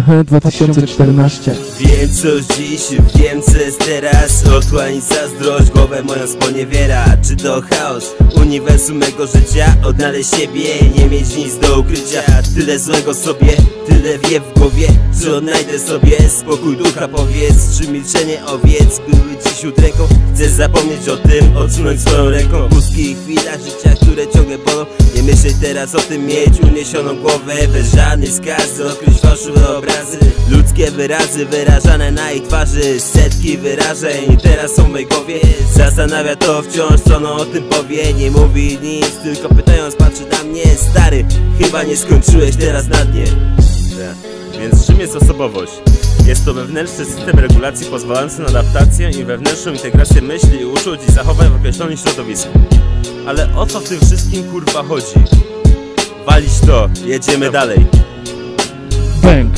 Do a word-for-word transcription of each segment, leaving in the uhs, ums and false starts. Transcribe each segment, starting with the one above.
dwa tysiące czternaście. Wiem co dziś, wiem co jest teraz. Otchłań i zazdrość głowę moją sponiewiera. Czy to chaos, uniwersum mego życia? Odnaleźć siebie, nie mieć nic do ukrycia. Tyle złego sobie, tyle wie w głowie, że odnajdę sobie spokój ducha. Powiedz, czy milczenie owiec były dziś udręką? Chcę zapomnieć o tym, odsunąć swoją ręką. Pustki chwila życia, które ciągle bolą. Nie myśleć teraz o tym, mieć uniesioną głowę bez żadnych skaz, odkryć fałszywe obrazy, ludzkie wyrazy wyrażane na ich twarzy. Setki wyrażeń teraz są w mej głowie. Zastanawia to wciąż, co ono o tym powie. Nie mówi nic, tylko pytając patrzy na mnie. Stary, chyba nie skończyłeś teraz na dnie. Więc czym jest osobowość? Jest to wewnętrzny system regulacji pozwalający na adaptację i wewnętrzną integrację myśli, uczuć i zachowań w określonym środowisku. Ale o co w tym wszystkim kurwa chodzi? Walić to, jedziemy dalej. Bang.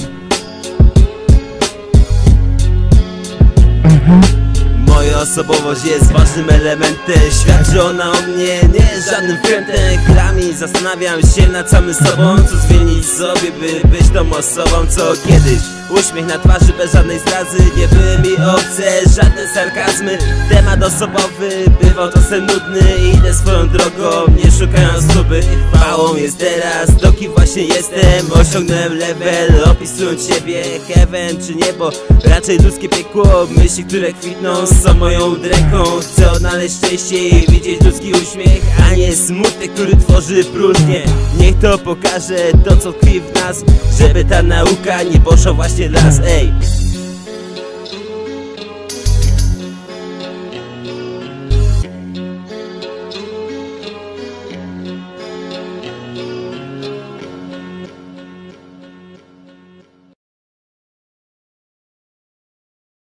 Moja osobowość jest ważnym elementem. Świadczy ona o mnie, nie żadnym frentem. Chwilami zastanawiam się nad samym sobą, co zmienić sobie, by być tą osobą, co kiedyś. Uśmiech na twarzy bez żadnej zrazy, nie były mi obce żadne sarkazmy. Temat osobowy bywał czasem nudny. Idę swoją drogą, nie szukając próby. Chwałą jest teraz, to kim właśnie jestem. Osiągnąłem level, opisując siebie. Heaven czy niebo, raczej ludzkie piekło. Myśli, które kwitną, są moją udręką. Chcę odnaleźć szczęście i widzieć ludzki uśmiech, a nie smutek, który tworzy próżnię. Niech to pokaże to, co tkwi w nas, żeby ta nauka nie poszła właśnie dla nas, ej.